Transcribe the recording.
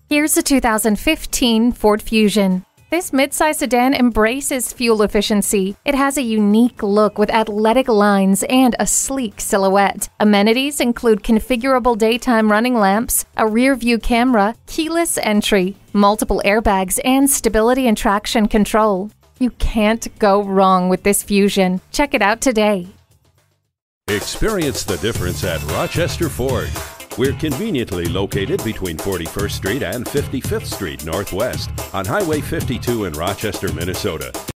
Here's a 2015 Ford Fusion. This midsize sedan embraces fuel efficiency. It has a unique look with athletic lines and a sleek silhouette. Amenities include configurable daytime running lamps, a rear-view camera, keyless entry, multiple airbags, and stability and traction control. You can't go wrong with this Fusion. Check it out today. Experience the difference at Rochester Ford. We're conveniently located between 41st Street and 55th Street Northwest on Highway 52 in Rochester, Minnesota.